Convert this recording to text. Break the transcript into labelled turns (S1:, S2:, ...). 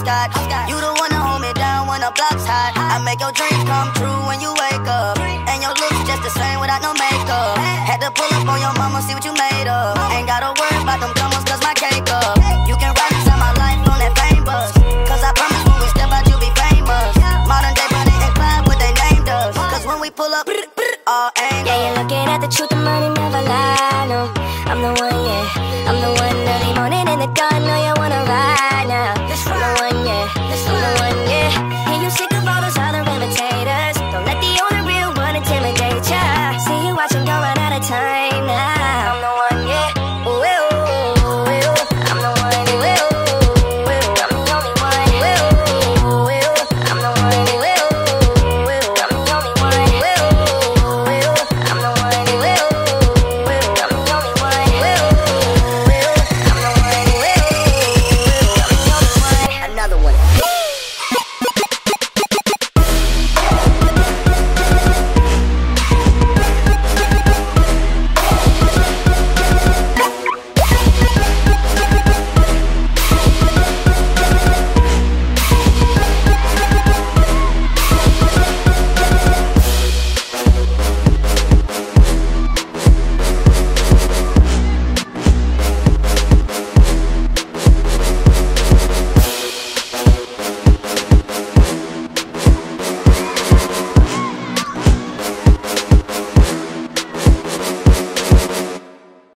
S1: hopscotch. You the one to hold me down when the block's hot. I make your dreams come true when you wake up. And your looks just the same without no makeup. Had to pull up on your mama, see what you made of. Ain't gotta worry about them coming